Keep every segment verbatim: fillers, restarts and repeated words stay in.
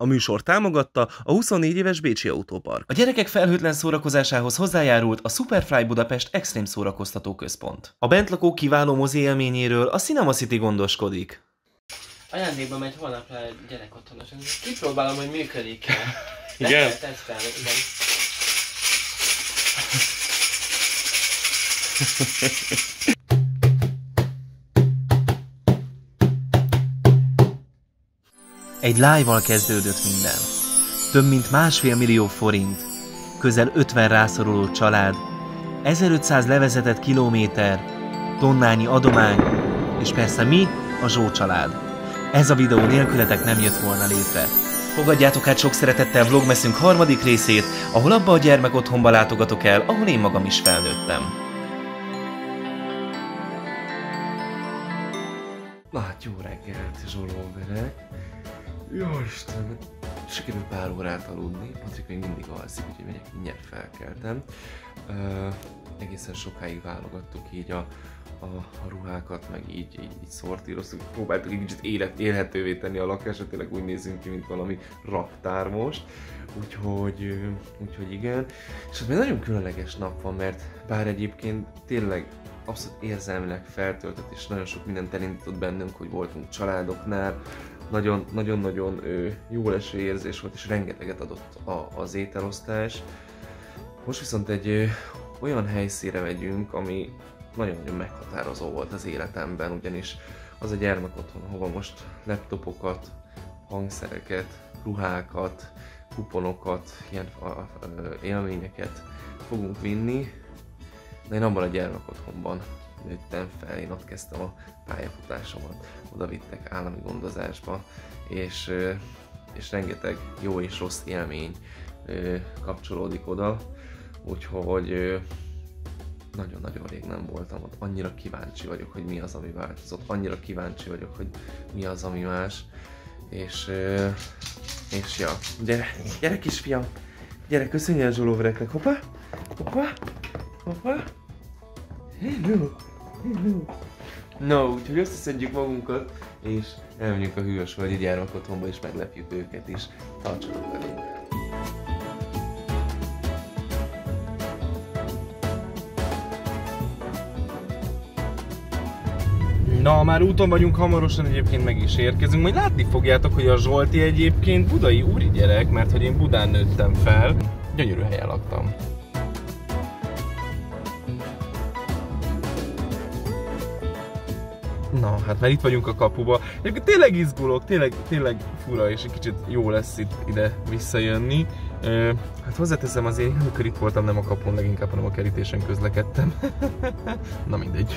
A műsor támogatta a huszonnégy éves Bécsi Autópark. A gyerekek felhőtlen szórakozásához hozzájárult a Superfly Budapest Extrém Szórakoztató Központ. A bentlakók kiváló mozi élményéről a Cinema City gondoskodik. Ajándékban megy holnapra egy gyerek otthonos. Kipróbálom, hogy működik-e. Igen? Tesztelni, igen. Egy live-val kezdődött minden. Több mint másfél millió forint, közel ötven rászoruló család, ezerötszáz levezetett kilométer, tonnányi adomány, és persze mi, a Zsó család. Ez a videó nélkületek nem jött volna létre. Fogadjátok hát sok szeretettel vlogmesszünk harmadik részét, ahol abba a gyermek otthonba látogatok el, ahol én magam is felnőttem. Na hát jó reggelt, zsolóverek. Jóisten, sikerült pár órát aludni, Patrik még mindig alszik, úgyhogy megyek, mindjárt felkeltem. Uh, egészen sokáig válogattuk így a, a, a ruhákat, meg így, így, így szortíroztuk, próbáltuk egy kicsit élet, élhetővé tenni a lakást, tényleg úgy nézünk ki, mint valami raktár most. Úgyhogy, úgyhogy igen. És ez még nagyon különleges nap van, mert bár egyébként tényleg abszolút érzelmileg feltöltött, és nagyon sok mindent elindított bennünk, hogy voltunk családoknál, nagyon-nagyon jó leső érzés volt, és rengeteget adott a, az ételosztás. Most viszont egy ö, olyan helyszínre megyünk, ami nagyon-nagyon meghatározó volt az életemben, ugyanis az a gyermek otthon, hova most laptopokat, hangszereket, ruhákat, kuponokat, ilyen a, a, élményeket fogunk vinni. De én abban a gyermek otthonban nőttem fel, én ott kezdtem a pályafutásomat, oda vittek állami gondozásba, és, és rengeteg jó és rossz élmény kapcsolódik oda, úgyhogy nagyon-nagyon rég nem voltam ott, annyira kíváncsi vagyok, hogy mi az, ami változott, annyira kíváncsi vagyok, hogy mi az, ami más, és, és ja, gyere, gyere kisfiam, gyere, köszönj el zsolóvereknek, hoppá, hoppá, hoppá. Hello! Hello! No, úgyhogy összeszedjük magunkat, és elmegyünk a Hűvösvölgyi gyermekotthonba, és meglepjük őket is. Tartsanak velünk! Na, már úton vagyunk, hamarosan egyébként meg is érkezünk. Majd látni fogjátok, hogy a Zsolti egyébként budai úri gyerek, mert hogy én Budán nőttem fel. Gyönyörű helyen laktam. Na, hát már itt vagyunk a kapuba. Egyébként tényleg izgulok, tényleg, tényleg fura, és egy kicsit jó lesz itt ide visszajönni. Hát hozzáteszem, azért, amikor itt voltam, nem a kapun, leginkább, hanem a kerítésen közlekedtem. Na mindegy.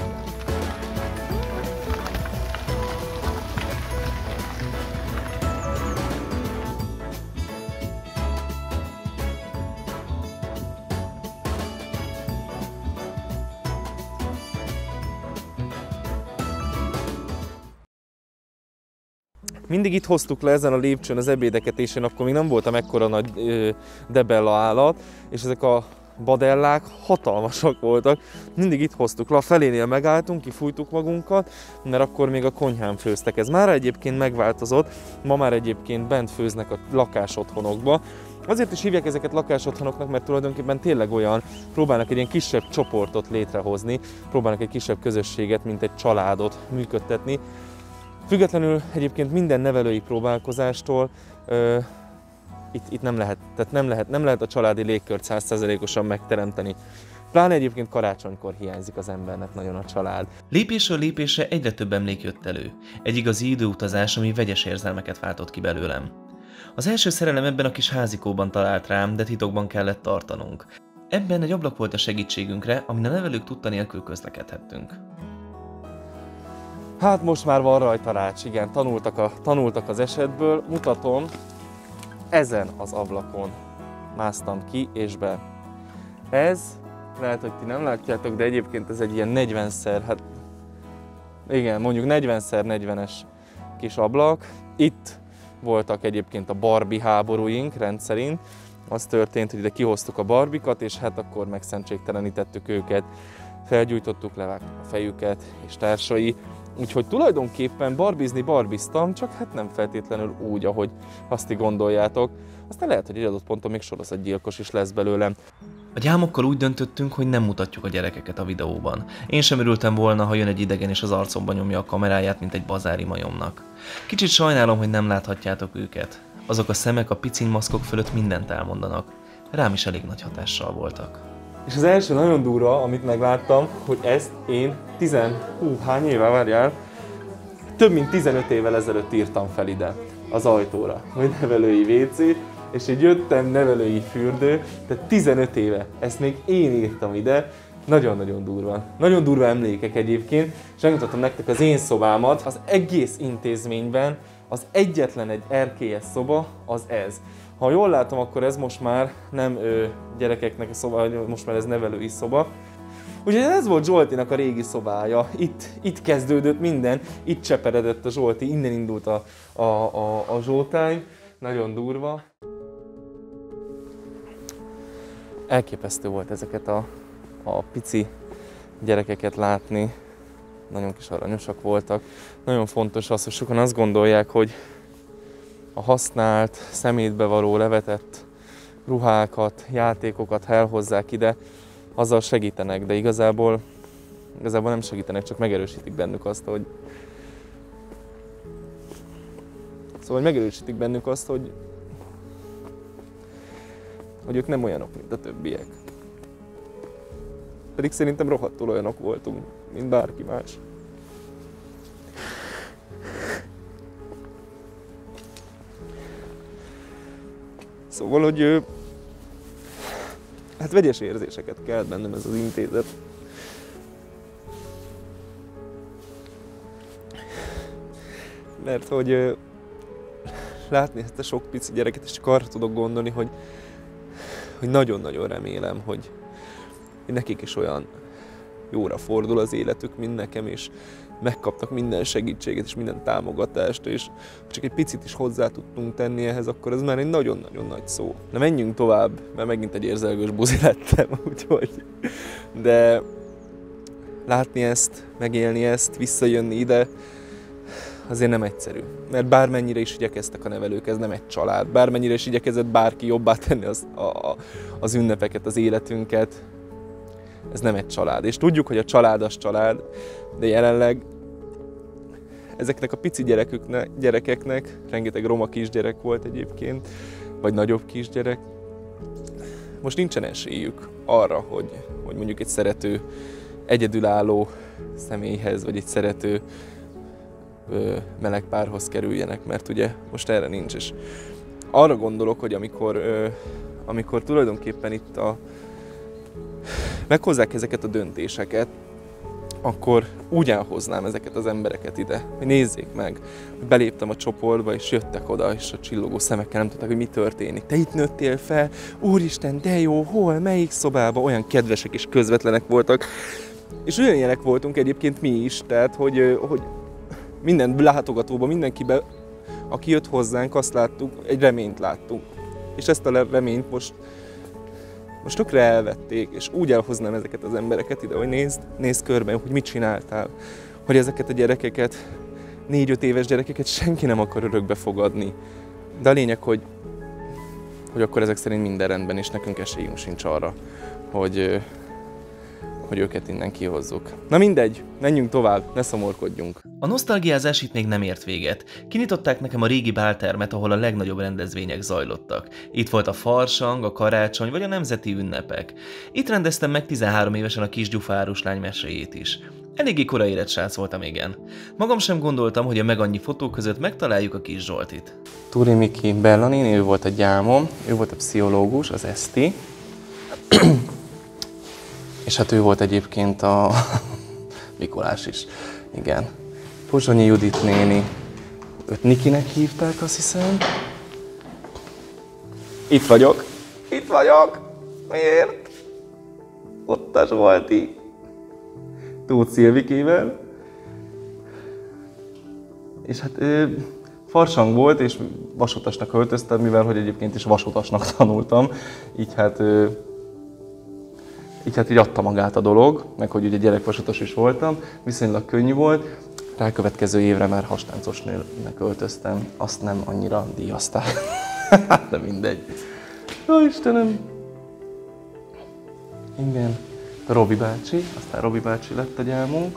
Mindig itt hoztuk le ezen a lépcsőn az ebédeket, és én akkor még nem voltam ekkora nagy ö, debella állat, és ezek a badellák hatalmasak voltak. Mindig itt hoztuk le, a felénél megálltunk, kifújtuk magunkat, mert akkor még a konyhán főztek. Ez már egyébként megváltozott, ma már egyébként bent főznek a lakásotthonokba. Azért is hívják ezeket lakásotthonoknak, mert tulajdonképpen tényleg olyan, próbálnak egy ilyen kisebb csoportot létrehozni, próbálnak egy kisebb közösséget, mint egy családot működtetni. Függetlenül egyébként minden nevelői próbálkozástól ö, itt, itt nem lehet, tehát nem lehet, nem lehet a családi légkört száz százalékosan megteremteni. Pláne egyébként karácsonykor hiányzik az embernek nagyon a család. Lépésről lépésre egyre több emlék jött elő. Egy igazi időutazás, ami vegyes érzelmeket váltott ki belőlem. Az első szerelem ebben a kis házikóban talált rám, de titokban kellett tartanunk. Ebben egy ablak volt a segítségünkre, amin a nevelők tudta nélkül közlekedhettünk. Hát most már van rajta rács, igen, tanultak, a, tanultak az esetből. Mutatom, ezen az ablakon másztam ki és be. Ez, lehet, hogy ti nem látjátok, de egyébként ez egy ilyen negyvenszer, hát igen, mondjuk negyvenszer negyvenes kis ablak. Itt voltak egyébként a Barbie háborúink rendszerint. Az történt, hogy ide kihoztuk a barbikat, és hát akkor megszentségtelenítettük őket. Felgyújtottuk, levágtuk a fejüket és társai. Úgyhogy tulajdonképpen barbizni barbiztam, csak hát nem feltétlenül úgy, ahogy azt ti gondoljátok. Aztán lehet, hogy egy adott ponton még sorozatgyilkos is lesz belőlem. A gyámokkal úgy döntöttünk, hogy nem mutatjuk a gyerekeket a videóban. Én sem örültem volna, ha jön egy idegen és az arcomba nyomja a kameráját, mint egy bazári majomnak. Kicsit sajnálom, hogy nem láthatjátok őket. Azok a szemek a piciny maszkok fölött mindent elmondanak. Rám is elég nagy hatással voltak. És az első nagyon durva, amit megláttam, hogy ezt én tizen, hú, hány éve várjál, több mint tizenöt évvel ezelőtt írtam fel ide az ajtóra, hogy nevelői vé cé, és így jöttem nevelői fürdő, tehát tizenöt éve, ezt még én írtam ide, nagyon-nagyon durva. Nagyon durva emlékek egyébként, és megmutatom nektek az én szobámat, az egész intézményben az egyetlen egy erkélyes szoba az ez. Ha jól látom, akkor ez most már nem ö, gyerekeknek a szoba, most már ez nevelői szoba. Úgyhogy ez volt Zsoltinak a régi szobája, itt, itt kezdődött minden, itt cseperedett a Zsolti, innen indult a, a, a, a zsótány, nagyon durva. Elképesztő volt ezeket a, a pici gyerekeket látni, nagyon kis aranyosak voltak. Nagyon fontos az, hogy sokan azt gondolják, hogy a használt, szemétbe való levetett ruhákat, játékokat, ha elhozzák ide, azzal segítenek, de igazából, igazából nem segítenek, csak megerősítik bennük azt, hogy Szóval megerősítik bennük azt, hogy hogy ők nem olyanok, mint a többiek. Pedig szerintem rohadtul olyanok voltunk, mint bárki más. Szóval, hogy hát vegyes érzéseket kelt bennem ez az intézet. Mert hogy látni ezt a sok pici gyereket, és csak arra tudok gondolni, hogy hogy nagyon-nagyon remélem, hogy, hogy nekik is olyan jóra fordul az életük, mint nekem, és megkaptak minden segítséget és minden támogatást, és ha csak egy picit is hozzá tudtunk tenni ehhez, akkor ez már egy nagyon-nagyon nagy szó. Na menjünk tovább, mert megint egy érzelgős buzi lettem, úgyhogy. De látni ezt, megélni ezt, visszajönni ide, azért nem egyszerű. Mert bármennyire is igyekeztek a nevelők, ez nem egy család. Bármennyire is igyekezett bárki jobbá tenni az, a, az ünnepeket, az életünket, ez nem egy család. És tudjuk, hogy a család az család, de jelenleg ezeknek a pici gyereküknek, gyerekeknek, rengeteg roma kisgyerek volt egyébként, vagy nagyobb kisgyerek, most nincsen esélyük arra, hogy, hogy mondjuk egy szerető, egyedülálló személyhez, vagy egy szerető ö, meleg párhoz kerüljenek, mert ugye most erre nincs. És arra gondolok, hogy amikor, ö, amikor tulajdonképpen itt a meghozzák ezeket a döntéseket, akkor úgy elhoznám ezeket az embereket ide, hogy nézzék meg, hogy beléptem a csoportba, és jöttek oda, és a csillogó szemekkel nem tudták, hogy mi történik. Te itt nőttél fel? Úristen, de jó, hol, melyik szobában? Olyan kedvesek és közvetlenek voltak. És olyanilyenek voltunk egyébként mi is, tehát, hogy, hogy minden látogatóban, mindenkiben, aki jött hozzánk, azt láttuk, egy reményt láttunk. És ezt a reményt most Most tökre elvették, és úgy elhoznám ezeket az embereket ide, hogy nézd, nézd körben, hogy mit csináltál. Hogy ezeket a gyerekeket, négy-öt éves gyerekeket senki nem akar örökbe fogadni. De a lényeg, hogy, hogy akkor ezek szerint minden rendben, és nekünk esélyünk sincs arra, hogy, hogy őket innen kihozzuk. Na mindegy, menjünk tovább, ne szomorkodjunk. A nosztalgiázás itt még nem ért véget. Kinyitották nekem a régi báltermet, ahol a legnagyobb rendezvények zajlottak. Itt volt a farsang, a karácsony vagy a nemzeti ünnepek. Itt rendeztem meg tizenhárom évesen a kis Gyufa áruslány meséjét is. Eléggé korai érett srác voltam, igen. Magam sem gondoltam, hogy a meg annyi fotó között megtaláljuk a kis Zsoltit. Túri Miki Bella néni, ő volt a gyámom, ő volt a pszichológus, az Eszti. És hát ő volt egyébként a Mikolás is, igen. Pozsonyi Judit néni, őt Nikinek hívták, azt hiszem. Itt vagyok, itt vagyok, miért? Ott a Zsolti. Tóth Szilvikével. És hát ő farsang volt, és vasutasnak öltöztem, mivel hogy egyébként is vasutasnak tanultam. Így hát, így hát így adta magát a dolog, meg hogy ugye gyerekvasutas is voltam, viszonylag könnyű volt. Rákövetkező évre már hastáncosnőnek öltöztem, azt nem annyira díjazták. De mindegy. Ó, Istenem! Igen. Robi bácsi, aztán Robi bácsi lett a gyámunk.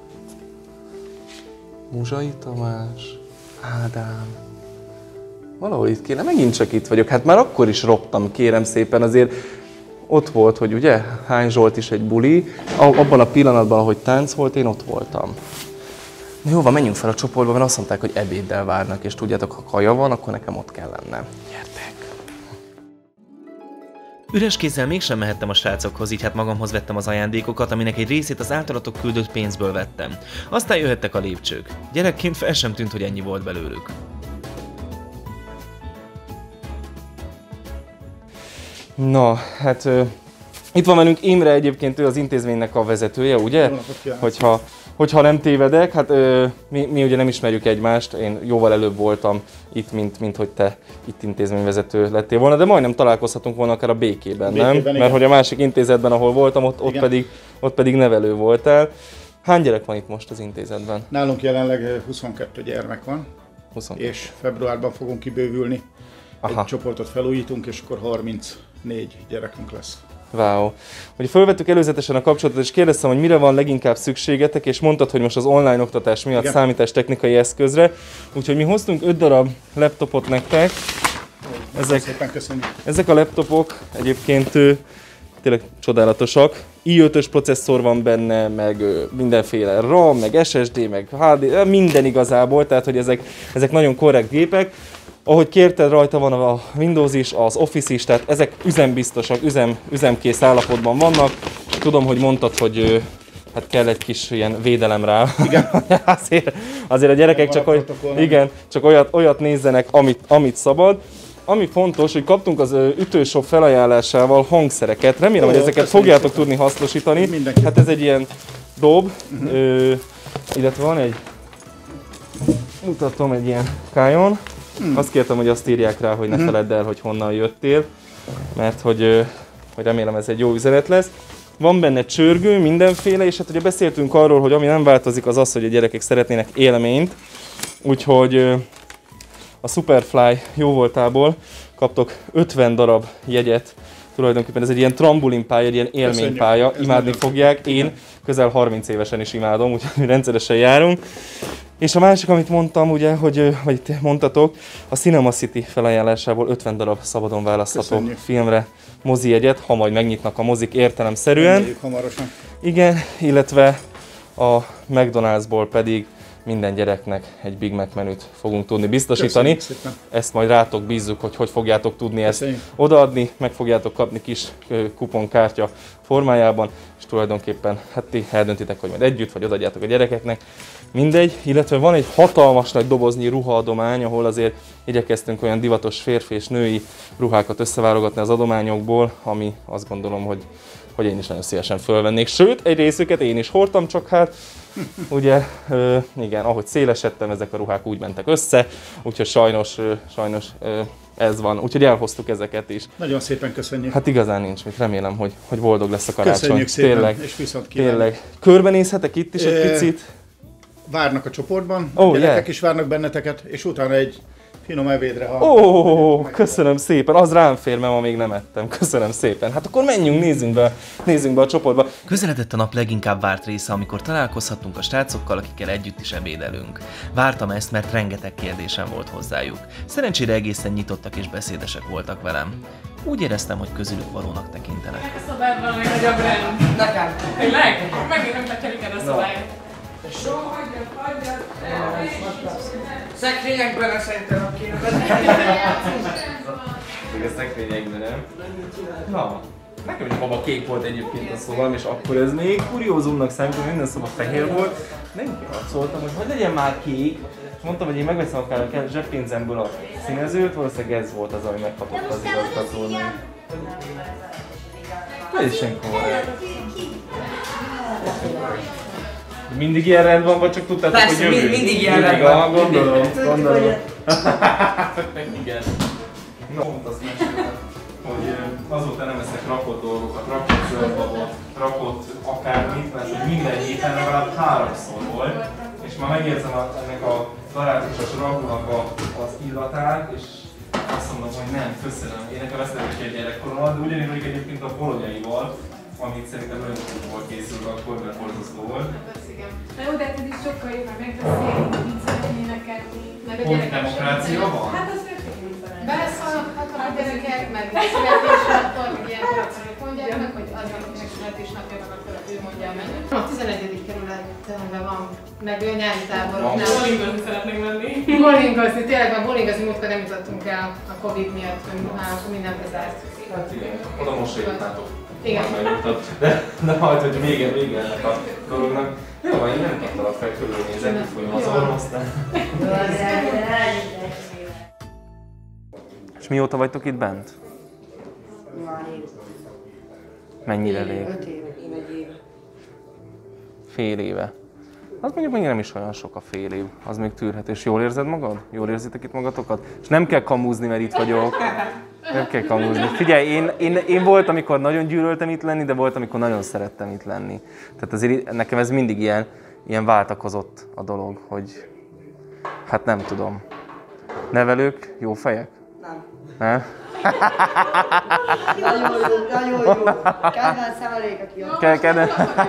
Muzsai Tamás, Ádám. Valahol itt kéne, megint csak itt vagyok. Hát már akkor is roptam, kérem szépen, azért ott volt, hogy ugye, Hány Zsolt is egy buli. Abban a pillanatban, ahogy tánc volt, én ott voltam. Na jó van, menjünk fel a csoportba, mert azt mondták, hogy ebéddel várnak, és tudjátok, ha kaja van, akkor nekem ott kell lennem. Gyertek! Üres kézzel mégsem mehettem a srácokhoz, így hát magamhoz vettem az ajándékokat, aminek egy részét az általatok küldött pénzből vettem. Aztán jöhettek a lépcsők. Gyerekként fel sem tűnt, hogy ennyi volt belőlük. Na, hát uh, itt van velünk Imre, egyébként ő az intézménynek a vezetője, ugye? Hogyha, hogyha nem tévedek, hát uh, mi, mi ugye nem ismerjük egymást, én jóval előbb voltam itt, mint, mint hogy te itt intézményvezető lettél volna, de majdnem találkozhatunk volna akár a Békében, nem? Békében, mert hogy a másik intézetben, ahol voltam, ott, ott, pedig, ott pedig nevelő voltál. Hány gyerek van itt most az intézetben? Nálunk jelenleg huszonkettő gyermek van, huszonkettő. És februárban fogunk kibővülni. Aha. Egy csoportot felújítunk, és akkor harmincnégy gyerekünk lesz. Wow. Ugye felvettük előzetesen a kapcsolatot, és kérdeztem, hogy mire van leginkább szükségetek, és mondtad, hogy most az online oktatás miatt igen, számítástechnikai eszközre. Úgyhogy mi hoztunk öt darab laptopot nektek. Ezek, szépen köszönjük. Ezek a laptopok egyébként tényleg csodálatosak. i ötös processzor van benne, meg mindenféle RAM, meg es es dé, meg há dé, minden igazából, tehát hogy ezek, ezek nagyon korrekt gépek. Ahogy kérted, rajta van a Windows is, az Office is, tehát ezek üzembiztosak, üzem, üzemkész állapotban vannak. Tudom, hogy mondtad, hogy hát kell egy kis ilyen védelem rá. Igen. azért, azért a gyerekek csak, oly, igen, csak olyat, olyat nézzenek, amit, amit szabad. Ami fontos, hogy kaptunk az ütőshop felajánlásával hangszereket. Remélem, Ó, hogy ezeket fogjátok szépen tudni hasznosítani. Mindenki. Hát ez egy ilyen dob, uh-huh. Ö, illetve van egy, mutatom, egy ilyen kájon. Hmm. Azt kértem, hogy azt írják rá, hogy ne hmm. feledd el, hogy honnan jöttél, mert hogy, hogy remélem ez egy jó üzenet lesz. Van benne csörgő, mindenféle, és hát ugye beszéltünk arról, hogy ami nem változik, az az, hogy a gyerekek szeretnének élményt. Úgyhogy a Superfly jóvoltából kaptok ötven darab jegyet. Tulajdonképpen ez egy ilyen trambulinpálya, egy ilyen élménypálya, imádni fogják. Én közel harminc évesen is imádom, úgyhogy rendszeresen járunk. És a másik, amit mondtam, ugye, hogy, vagy te mondtatok, a Cinema City felajánlásából ötven darab szabadon választható Köszönjük. filmre mozi jegyet, ha majd megnyitnak a mozik értelemszerűen. Reméljük hamarosan. Igen, illetve a McDonald'sból pedig minden gyereknek egy Big Mac menüt fogunk tudni biztosítani. Ezt majd rátok bízzuk, hogy hogy fogjátok tudni Köszönjük. ezt odaadni, meg fogjátok kapni kis kuponkártya formájában, és tulajdonképpen hát ti eldöntitek, hogy majd együtt, vagy odaadjátok a gyerekeknek. Mindegy, illetve van egy hatalmas nagy doboznyi ruhaadomány, ahol azért igyekeztünk olyan divatos férfi és női ruhákat összeválogatni az adományokból, ami azt gondolom, hogy, hogy én is nagyon szívesen fölvennék. Sőt, egy részüket én is hordtam, csak hát ugye, ö, igen, ahogy szélesedtem, ezek a ruhák úgy mentek össze, úgyhogy sajnos, ö, sajnos ö, ez van. Úgyhogy elhoztuk ezeket is. Nagyon szépen köszönjük. Hát igazán nincs mit, remélem, hogy, hogy boldog lesz a karácsony. Köszönjük szépen, tényleg, és viszont kívánjuk. Tényleg. Körbenézhetek itt is egy e... picit? Várnak a csoportban, oh, a gyerekek yeah. is várnak benneteket, és utána egy finom ebédre. Ó, oh, köszönöm szépen, az rám fér, mert ma még nem ettem. Köszönöm szépen. Hát akkor menjünk, nézzünk be, nézzünk be a csoportba. Közeledett a nap leginkább várt része, amikor találkozhattunk a srácokkal, akikkel együtt is ebédelünk. Vártam ezt, mert rengeteg kérdésem volt hozzájuk. Szerencsére egészen nyitottak és beszédesek voltak velem. Úgy éreztem, hogy közülük valónak tekintenek. A szobádban a legnagyobb rend. Nekem. Tényleg? Megint nem tekelik el a szobáját. Jó, hagyjad, hagyjad! Szekrényekben szerintem a kéne. Még a szekrényekben nem? Na, nekem is baba kék volt egyébként a szobám, és akkor ez még kuriózumnak számít, hogy minden szoba fehér volt. Nem kiharcoltam, hogy hogy legyen már kék. És mondtam, hogy én megveszem akár a zseppénzemből a színezőt, valószínűleg ez volt az, ami meghatott az igazgatónak. Teljesen korrekt. Mindig ilyen rend van, vagy csak tudtátok, Persze, hogy jövő? mindig ilyen rend van. Gondolom, gondolom. Igen. Na, pont azt mesélem, hogy azóta nem eszek rakott dolgokat, rakott zöldbabot, rakott akármit, mert minden héten legalább háromszor volt, és és már megérzem a, ennek a darátusos ragunak a, az illatát, és azt mondom, hogy nem, köszönöm. Én nekem vesztettek egy gyerekkorommal, de ugyanígy vagyok egyébként a bolonyaival, amit szerintem öntudatból készült akkor, mert borzasztó volt. Na jó, de ez is sokkal jobb, mert megbeszéljük, mit szeretnének enni, meg a Pont gyerekek demokrácia van? Hát az történik, mint talán. Beleszólhatnak a gyerekek, meg születésnapkor, meg ilyenkor akkor ők mondják meg, hogy az, akinek születésnapja van, akkor ő mondja a menüt. A tizenegyedik kerületben van, meg ő nyári táboroknál. Bowlingozni szeretnénk menni. Bowlingozni, tényleg a bowlingozni múltkor nem jutottunk el a Covid miatt, hogy nálunk minden bezárt. Hát igen, oda most jutnátok. Igen. De, de majd, hogy vége, vége ennek a dolognak. Jó, én nem kaptalak fel, körülnézek, itt folyam az orrom, aztán... És mióta vagytok itt bent? Már év. Mennyire rég? Öt éve, én egy éve. Fél éve. Az mondjuk még nem is olyan sok a fél év. Az még tűrhető. És jól érzed magad? Jól érzitek itt magatokat? És nem kell kamúzni, mert itt vagyok. Nem kell kamúzni. Figyelj, én, én, én volt, amikor nagyon gyűlöltem itt lenni, de volt, amikor nagyon szerettem itt lenni. Tehát azért nekem ez mindig ilyen, ilyen váltakozott a dolog, hogy hát nem tudom. Nevelők jó fejek? Nem. Nem? Nagyon jó, nagyon jó. Kedvenc szemelék, aki ott. Ke- kedven-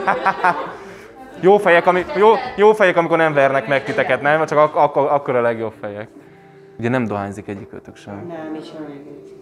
Jó fejek, ami, jó, jó fejek, amikor nem vernek meg titeket, nem? Csak ak- ak- akkor a legjobb fejek. Ugye nem dohányzik egyikőtök sem. Nem, is olyan.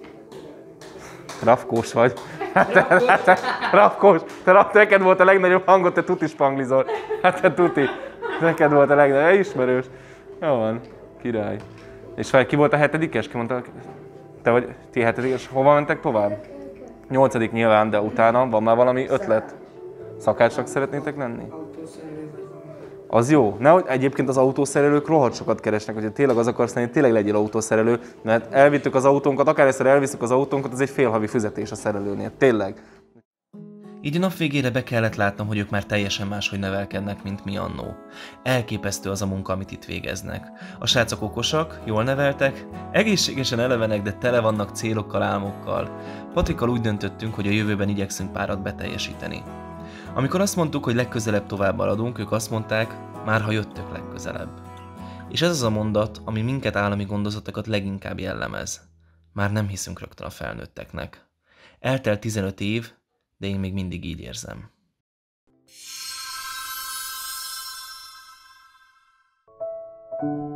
Rafkós vagy. Rafkós. Te raf, neked volt a legnagyobb hangot, te tuti spanglizol. Hát te tuti. Neked volt a legnagyobb. Ismerős. Jó van. Király. És fel, ki volt a hetedikes? Ki mondta? Te vagy ti hetedikes. Hova mentek tovább? Nyolcadik nyilván, de utána van már valami ötlet? Szakácsnak szeretnétek lenni? Autószerelő vagy. Az jó. Nehogy egyébként az autószerelők rohadt sokat keresnek, hogyha tényleg az akarsz lenni, tényleg legyél autószerelő, mert elvittük az autónkat, akár egyszer elviszük az autónkat, az egy félhavi fizetés a szerelőnél. Tényleg. Így a nap végére be kellett látnom, hogy ők már teljesen máshogy nevelkednek, mint mi annó. Elképesztő az a munka, amit itt végeznek. A srácok okosak, jól neveltek, egészségesen elevenek, de tele vannak célokkal, álmokkal. Patrikkal úgy döntöttünk, hogy a jövőben igyekszünk párat beteljesíteni. Amikor azt mondtuk, hogy legközelebb tovább maradunk, ők azt mondták, már ha jöttök legközelebb. És ez az a mondat, ami minket állami gondozatokat leginkább jellemez. Már nem hiszünk rögtön a felnőtteknek. Eltelt tizenöt év, de én még mindig így érzem. Thank you.